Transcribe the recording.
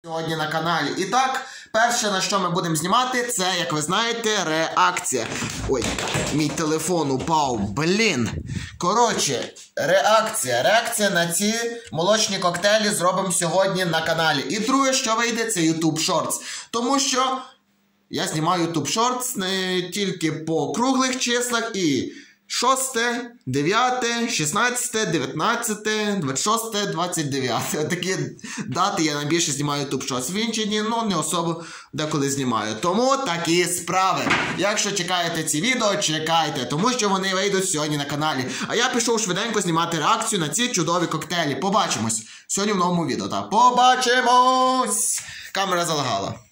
Сьогодні на каналі. І так, перше, на що ми будемо знімати, це, як ви знаєте, реакція. Ой, мій телефон упав, блін. Коротше, реакція на ці молочні коктейлі зробимо сьогодні на каналі. І друге, що вийде, це YouTube Shorts. Тому що я знімаю YouTube Shorts не тільки по круглих числах і 6, 9, 16, 19, 26, 29. Такі дати я найбільше знімаю YouTube Shorts. В інші дні, не особо деколи знімаю. Тому такі справи. Якщо чекаєте ці відео, чекайте, тому що вони вийдуть сьогодні на каналі. А я пішов швиденько знімати реакцію на ці чудові коктейлі. Побачимось сьогодні в новому відео. Побачимось! Камера залагала.